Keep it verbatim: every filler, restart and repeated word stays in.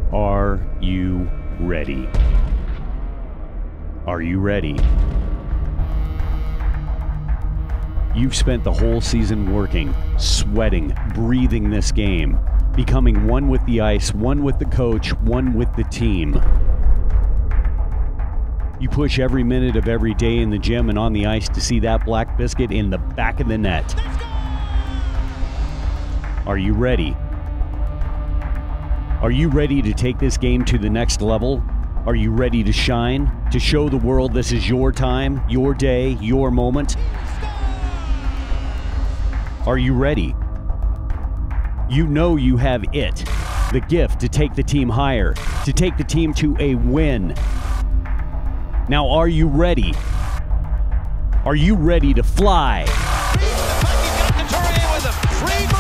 Are you ready? Are you ready? You've spent the whole season working, sweating, breathing this game, becoming one with the ice, one with the coach, one with the team. You push every minute of every day in the gym and on the ice to see that black biscuit in the back of the net. Are you ready? Are you ready to take this game to the next level? Are you ready to shine? To show the world this is your time, your day, your moment? Are you ready? You know you have it, the gift to take the team higher, to take the team to a win. Now, are you ready? Are you ready to fly? He's got Couturier with him.